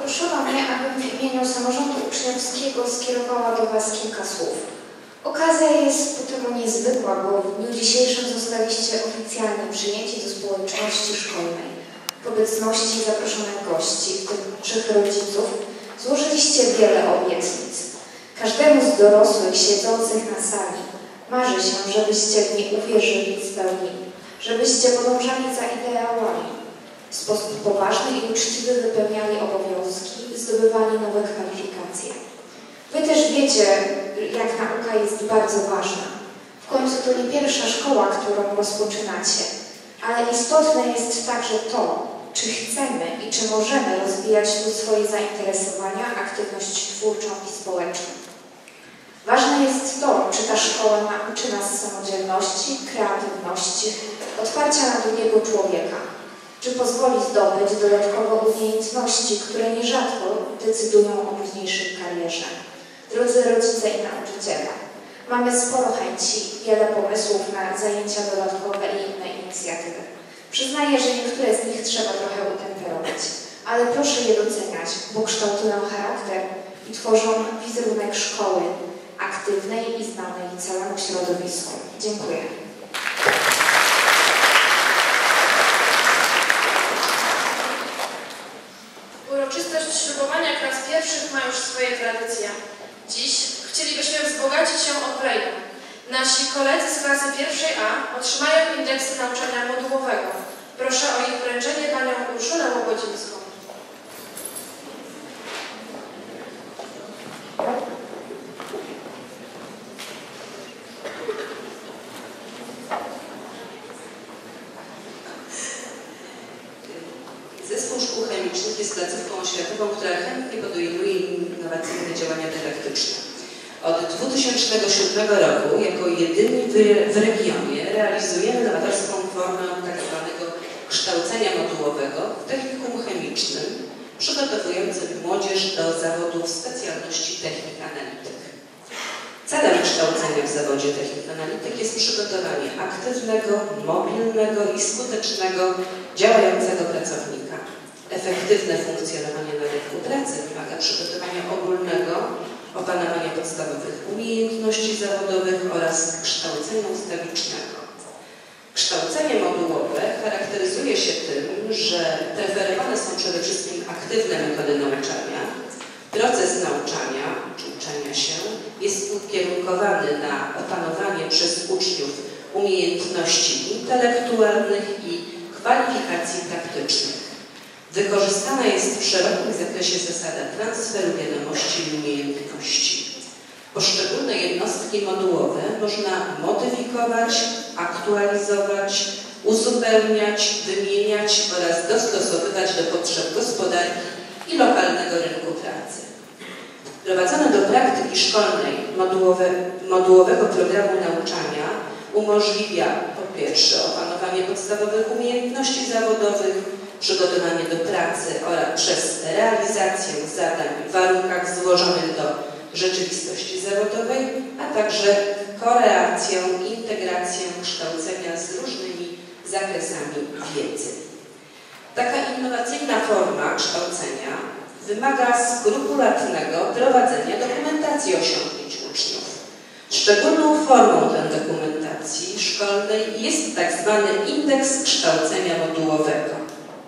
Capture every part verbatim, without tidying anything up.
Zaproszono mnie, abym w imieniu samorządu uczniowskiego skierowała do Was kilka słów. Okazja jest ku temu niezwykła, bo w dniu dzisiejszym zostaliście oficjalnie przyjęci do społeczności szkolnej. W obecności zaproszonych gości, w tym trzech rodziców, złożyliście wiele obietnic. Każdemu z dorosłych siedzących na sali marzy się, żebyście w nie uwierzyli i spełnili, żebyście podążali za ideałami, w sposób poważny i uczciwy wypełniali obowiązki, zdobywali nowe kwalifikacje. Wy też wiecie, jak nauka jest bardzo ważna. W końcu to nie pierwsza szkoła, którą rozpoczynacie, ale istotne jest także to, czy chcemy i czy możemy rozwijać tu swoje zainteresowania, aktywność twórczą i społeczną. Ważne jest to, czy ta szkoła nauczy nas samodzielności, kreatywności, otwarcia na drugiego człowieka, czy pozwoli zdobyć dodatkowe umiejętności, które nierzadko decydują o późniejszej karierze. Drodzy rodzice i nauczyciele, mamy sporo chęci, wiele pomysłów na zajęcia dodatkowe i inne inicjatywy. Przyznaję, że niektóre z nich trzeba trochę utemperować, ale proszę je doceniać, bo kształtują charakter i tworzą wizerunek szkoły aktywnej i znanej całemu środowisku. Dziękuję. Uroczystość ślubowania klas pierwszych ma już swoje tradycje. Dziś chcielibyśmy wzbogacić się o kolejną. Nasi koledzy z klasy pierwszej A otrzymają indeksy nauczania modułowego. Proszę o ich wręczenie panią Urszulę Łobodzińską. Zespół Szkół Chemicznych jest placówką oświatową, która chętnie podejmuje innowacyjne działania dydaktyczne. Od dwa tysiące siódmego roku jako jedyni w regionie realizujemy nowatorską formę tzw. kształcenia modułowego w technikum chemicznym, przygotowującym młodzież do zawodów specjalności technik analityk. Celem kształcenia w zawodzie technik analityk jest przygotowanie aktywnego, mobilnego i skutecznego działającego pracownika. Efektywne funkcjonowanie na rynku pracy wymaga przygotowania ogólnego, opanowania podstawowych umiejętności zawodowych oraz kształcenia ustawicznego. Kształcenie modułowe charakteryzuje się tym, że preferowane są przede wszystkim aktywne metody nauczania. Proces nauczania czy uczenia się jest ukierunkowany na opanowanie przez uczniów umiejętności intelektualnych i kwalifikacji praktycznych. Wykorzystana jest w szerokim zakresie zasada transferu wiadomości i umiejętności. Poszczególne jednostki modułowe można modyfikować, aktualizować, uzupełniać, wymieniać oraz dostosowywać do potrzeb gospodarki i lokalnego rynku pracy. Wprowadzone do praktyki szkolnej modułowe, modułowego programu nauczania umożliwia po pierwsze opanowanie podstawowych umiejętności zawodowych, przygotowanie do pracy oraz przez realizację zadań w warunkach złożonych do rzeczywistości zawodowej, a także korelację i integrację kształcenia z różnymi zakresami wiedzy. Taka innowacyjna forma kształcenia wymaga skrupulatnego prowadzenia dokumentacji osiągnięć uczniów. Szczególną formą tej dokumentacji szkolnej jest tak zwany indeks kształcenia modułowego.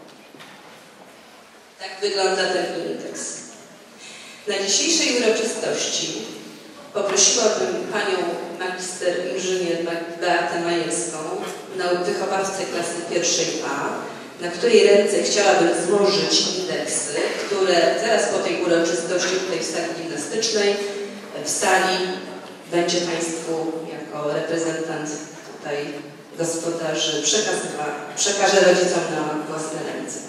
Tak wygląda ten indeks. Na dzisiejszej uroczystości poprosiłabym panią magister inżynier Beatę Majewską, wychowawcę klasy pierwszej A, na której ręce chciałabym złożyć indeksy, które zaraz po tej uroczystości tutaj w sali gimnastycznej, w sali będzie Państwu jako reprezentant tutaj gospodarzy przekaże rodzicom na własne ręce.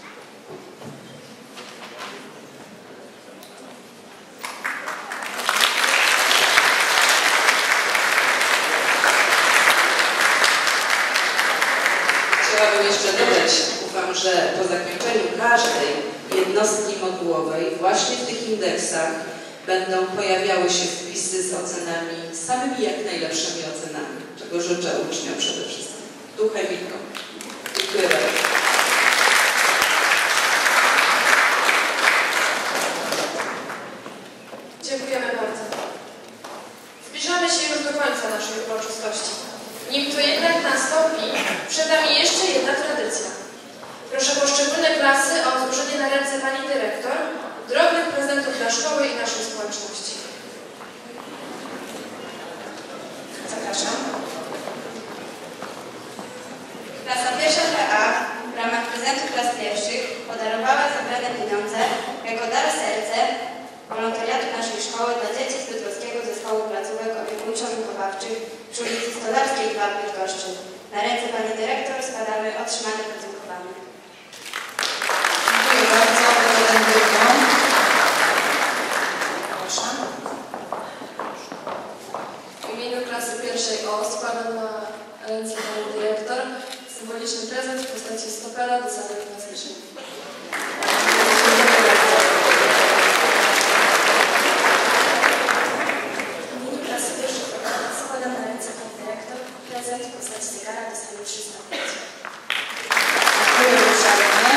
Chciałabym jeszcze dodać, ufam, że po zakończeniu każdej jednostki modułowej właśnie w tych indeksach będą pojawiały się wpisy z ocenami, samymi jak najlepszymi ocenami, czego życzę uczniom przede wszystkim. Tu chemikom. Dziękuję bardzo. Jako dar serce wolontariatu naszej szkoły dla dzieci z Bydgoskiego Zespołu Placówek Opiekuńczo-Wychowawczych przy ulicy Stolarskiej dwa w Bydgoszczy. Na ręce pani dyrektor składamy otrzymane podziękowania. Dziękuję bardzo. Jeden dyplom. Proszę. W imieniu klasy pierwszej O składam na ręce pani dyrektor symboliczny prezent w postaci stopera do sali gimnastycznej. W imieniu klasy pierwszej O składam na ręce pani dyrektor prezent w postaci zegara do sali trzysta pięć. Dziękuję uprzejmie.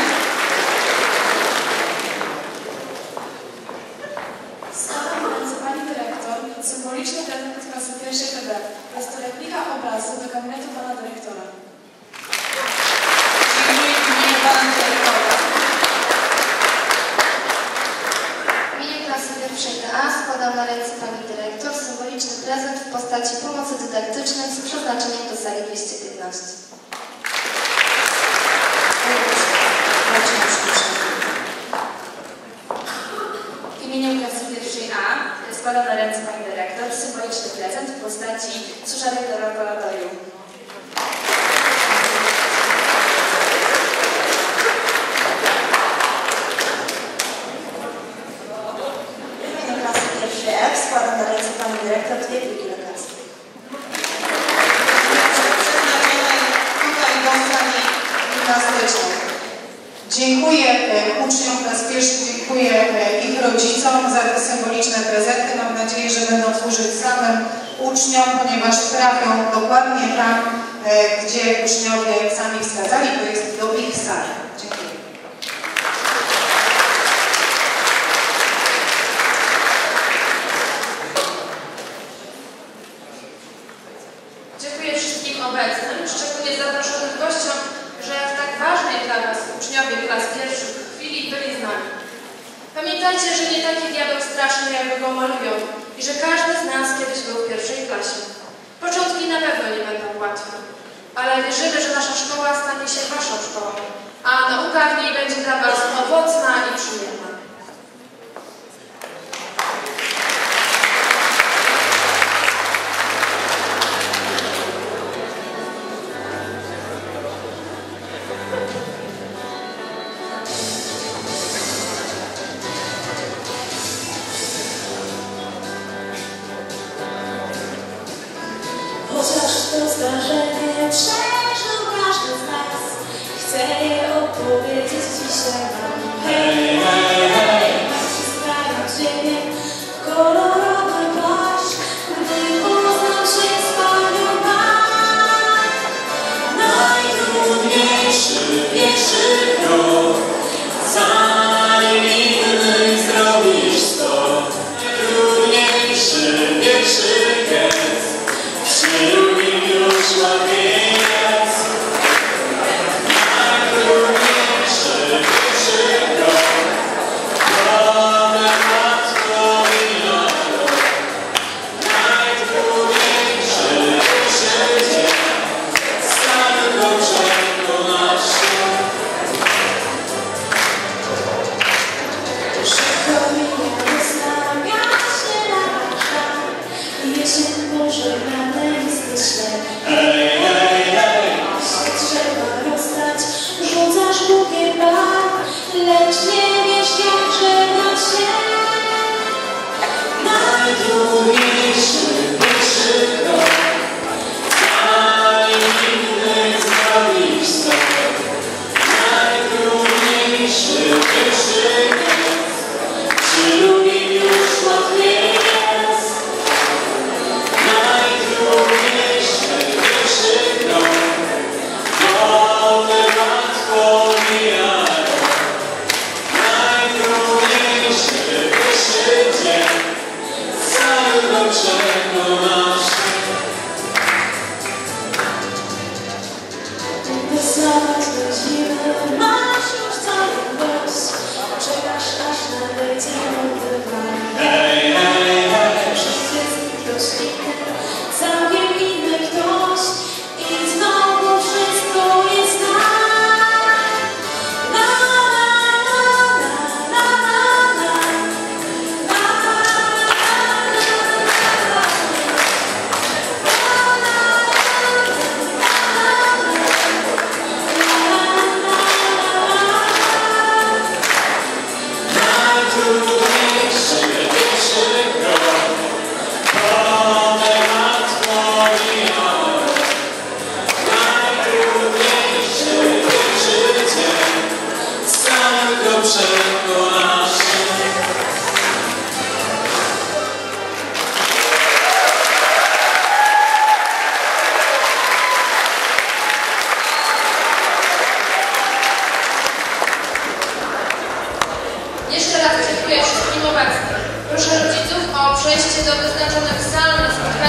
Składam na ręce pani dyrektor symboliczny prezent z klasy pierwszej P B. Jest to replika obrazu do gabinetu pana dyrektora. Dziękuję w imieniu pana dyrektora. W imieniu klasy pierwszej D A składam na ręce pani dyrektor symboliczny prezent w postaci pomocy dydaktycznej z przeznaczeniem do sali dwieście piętnaście. W imieniu klasy pierwszej A składam na ręce pani dyrektor symboliczny prezent w postaci suszarek do laboratorium. W imieniu klasy pierwszej F składam na ręce pani dyrektor dwie pliki lekarskie. Przeznaczone tutaj do sali gimnastycznej. Dziękuję e, uczniom klas pierwszych, dziękuję e, ich rodzicom za te symboliczne prezenty. Mam nadzieję, że będą służyć samym uczniom, ponieważ trafią dokładnie tam, e, gdzie uczniowie sami wskazali, to jest do ich sali. Dziękuję. Dziękuję wszystkim obecnym, szczególnie zaproszonym gościom, że w tak ważnej dla nas uczniowie klas pierwszych chwili byli z nami. Pamiętajcie, że nie taki diabeł straszny, jak go malują i że każdy z nas kiedyś był w pierwszej klasie. Początki na pewno nie będą łatwe, ale wierzymy, że nasza szkoła stanie się waszą szkołą, a nauka w niej będzie dla was owocna i przyjemna. Chociaż to zdarzenie przeżył każdy z nas, chcę je opowiedzieć dzisiaj wam. Hej, hej, hej! Naciskają ziemię w kolorowy płaszcz, gdy poznał się z panią Bach. Najtrudniejszy pierwszy krok, zanim innych zrobisz sto. Najtrudniejszy pierwszy gest, drugim już łatwiej jest. Najtrudniejszy pierwszy krok, problem łatwo mija rok. Najtrudniejszy pierwszy dzień, samego przekonasz się. Szybko mija wiosna, gaśnie lata, jesień pożegnane mistyczne. Hej, hej, hej! Się trzeba rozstać, rzucasz bukiet barw, lecz nie wiesz jak żegnać się. Najtrudniejszy pierwszy krok, zanim innych zrobisz sto. Najtrudniejszy pierwszy gest, przy drugim już łatwiej jest. Najtrudniejszy pierwszy krok, wolny łatwo mija rok. Najtrudniejszy pierwszy dzień, całego przekonasz się. Wyznawać do zimy, masz już cały los. Przejście do wyznaczonych sal na